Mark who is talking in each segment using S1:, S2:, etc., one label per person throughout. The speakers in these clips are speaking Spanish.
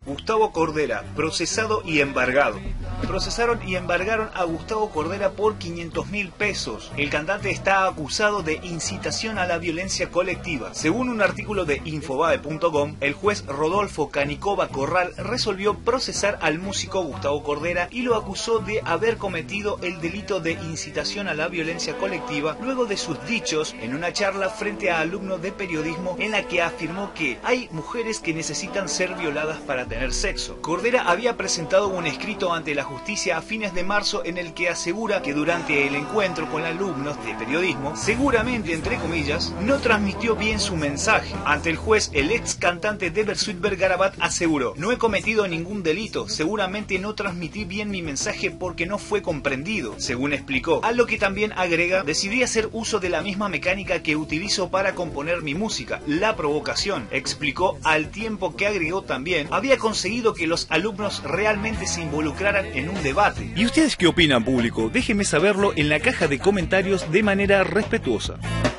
S1: Gustavo Cordera, procesado y embargado. Procesaron y embargaron a Gustavo Cordera por 500.000 pesos. El cantante está acusado de incitación a la violencia colectiva. Según un artículo de Infobae.com, el juez Rodolfo Canicova Corral resolvió procesar al músico Gustavo Cordera y lo acusó de haber cometido el delito de incitación a la violencia colectiva luego de sus dichos en una charla frente a alumnos de periodismo en la que afirmó que hay mujeres que necesitan ser violadas para tener sexo. Cordera había presentado un escrito ante la justicia a fines de marzo en el que asegura que durante el encuentro con alumnos de periodismo, seguramente entre comillas, no transmitió bien su mensaje. Ante el juez, el ex cantante de Bersuit Vergarabat aseguró: no he cometido ningún delito, seguramente no transmití bien mi mensaje porque no fue comprendido, según explicó. A lo que también agrega: decidí hacer uso de la misma mecánica que utilizo para componer mi música, la provocación, explicó, al tiempo que agregó también había conseguido que los alumnos realmente se involucraran en un debate. ¿Y ustedes qué opinan, público? Déjenme saberlo en la caja de comentarios de manera respetuosa.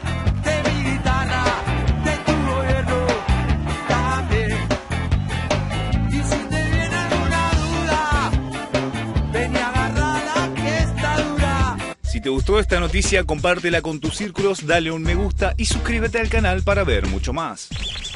S1: Si te gustó esta noticia, compártela con tus círculos, dale un me gusta y suscríbete al canal para ver mucho más.